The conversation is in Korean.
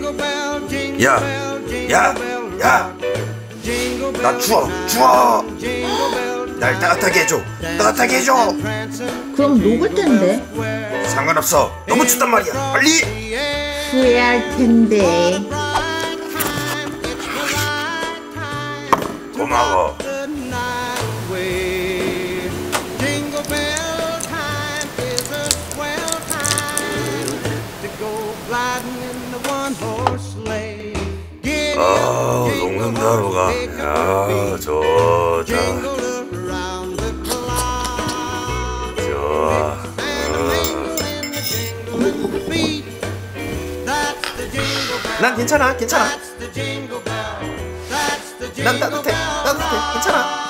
야, 야, 야, 나 추워. 날 따뜻하게 해줘. 그럼 녹을 텐데. 상관없어. 너무 춥단 말이야. 빨리. 후회할 텐데. 고마워. 녹는다 뭐가. 야, 좋다. 좋아. 난 괜찮아. 난 따뜻해. 괜찮아.